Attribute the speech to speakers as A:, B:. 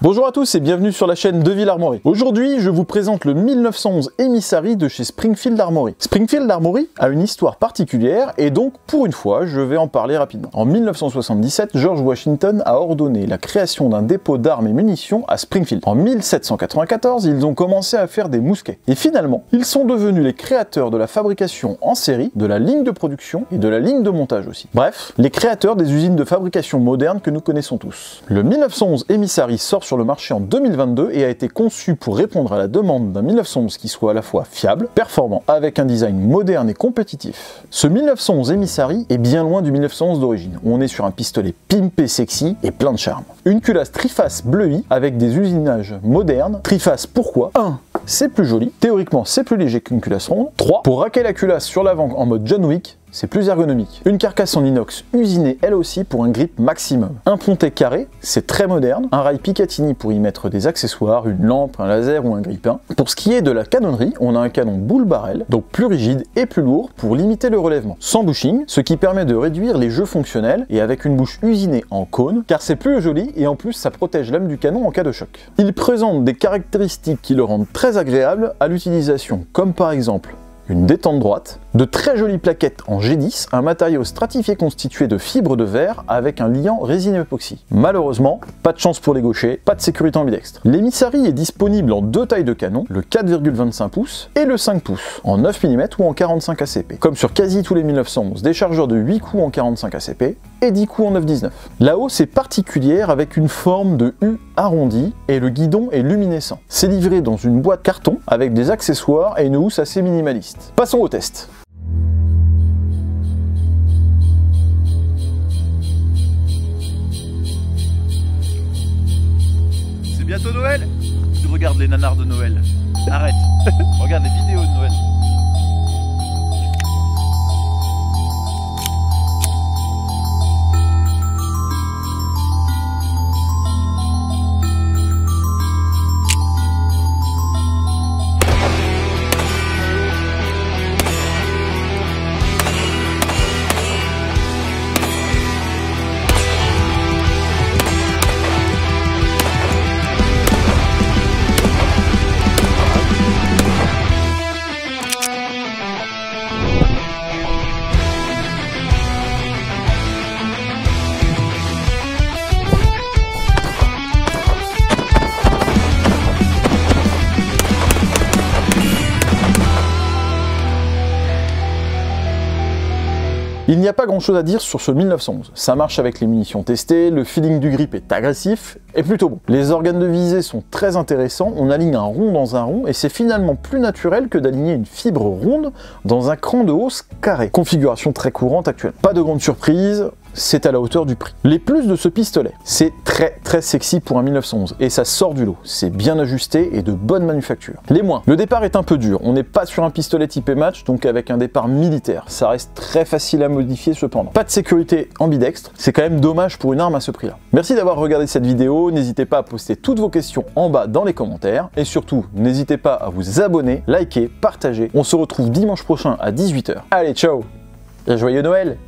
A: Bonjour à tous et bienvenue sur la chaîne Deville Armory. Aujourd'hui, je vous présente le 1911 Emissary de chez Springfield Armory. Springfield Armory a une histoire particulière et donc, pour une fois, je vais en parler rapidement. En 1977, George Washington a ordonné la création d'un dépôt d'armes et munitions à Springfield. En 1794, ils ont commencé à faire des mousquets. Et finalement, ils sont devenus les créateurs de la fabrication en série, de la ligne de production et de la ligne de montage aussi. Bref, les créateurs des usines de fabrication modernes que nous connaissons tous. Le 1911 Emissary sort sur le marché en 2022 et a été conçu pour répondre à la demande d'un 1911 qui soit à la fois fiable, performant, avec un design moderne et compétitif. Ce 1911 Emissary est bien loin du 1911 d'origine, où on est sur un pistolet pimpé sexy et plein de charme. Une culasse triface bleuie avec des usinages modernes. Triface pourquoi 1. C'est plus joli, théoriquement c'est plus léger qu'une culasse ronde. 3. Pour raquer la culasse sur l'avant en mode John Wick, c'est plus ergonomique. Une carcasse en inox usinée elle aussi pour un grip maximum. Un pontet carré, c'est très moderne. Un rail Picatinny pour y mettre des accessoires, une lampe, un laser ou un grille-pain. Pour ce qui est de la canonnerie, on a un canon boule barrel, donc plus rigide et plus lourd pour limiter le relèvement. Sans bushing, ce qui permet de réduire les jeux fonctionnels et avec une bouche usinée en cône, car c'est plus joli et en plus ça protège l'âme du canon en cas de choc. Il présente des caractéristiques qui le rendent très agréable à l'utilisation, comme par exemple une détente droite, de très jolies plaquettes en G10, un matériau stratifié constitué de fibres de verre avec un liant résine époxy. Malheureusement, pas de chance pour les gauchers, pas de sécurité ambidextre. L'Emissary est disponible en deux tailles de canon, le 4,25 pouces et le 5 pouces, en 9 mm ou en 45 ACP. Comme sur quasi tous les 1911, des chargeurs de 8 coups en 45 ACP et 10 coups en 9,19. La hausse est particulière avec une forme de U arrondie et le guidon est luminescent. C'est livré dans une boîte carton avec des accessoires et une housse assez minimaliste. Passons au test.
B: C'est bientôt Noël. Tu regardes les nanars de Noël. Arrête. Regarde les vidéos de Noël.
A: Il n'y a pas grand chose à dire sur ce 1911. Ça marche avec les munitions testées, le feeling du grip est agressif et plutôt bon. Les organes de visée sont très intéressants, on aligne un rond dans un rond et c'est finalement plus naturel que d'aligner une fibre ronde dans un cran de hausse carré. Configuration très courante actuellement. Pas de grande surprise, c'est à la hauteur du prix. Les plus de ce pistolet, c'est très sexy pour un 1911 et ça sort du lot. C'est bien ajusté et de bonne manufacture. Les moins, le départ est un peu dur. On n'est pas sur un pistolet typé match, donc avec un départ militaire. Ça reste très facile à modifier cependant. Pas de sécurité ambidextre, c'est quand même dommage pour une arme à ce prix-là. Merci d'avoir regardé cette vidéo. N'hésitez pas à poster toutes vos questions en bas dans les commentaires et surtout, n'hésitez pas à vous abonner, liker, partager. On se retrouve dimanche prochain à 18 h. Allez, ciao et joyeux Noël!